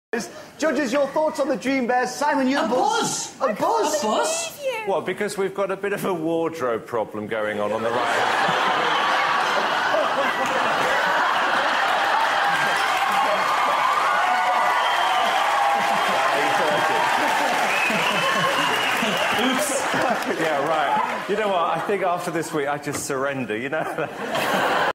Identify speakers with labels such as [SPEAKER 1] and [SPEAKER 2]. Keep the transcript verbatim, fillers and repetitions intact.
[SPEAKER 1] Judges, your thoughts on the DreamBears? Simon, you
[SPEAKER 2] a buzz.
[SPEAKER 1] A buzz?
[SPEAKER 2] A buzz?
[SPEAKER 3] Well, because we've got a bit of a wardrobe problem going on on the right.
[SPEAKER 2] Oops.
[SPEAKER 3] Yeah, right. You know what? I think after this week, I just surrender, you know?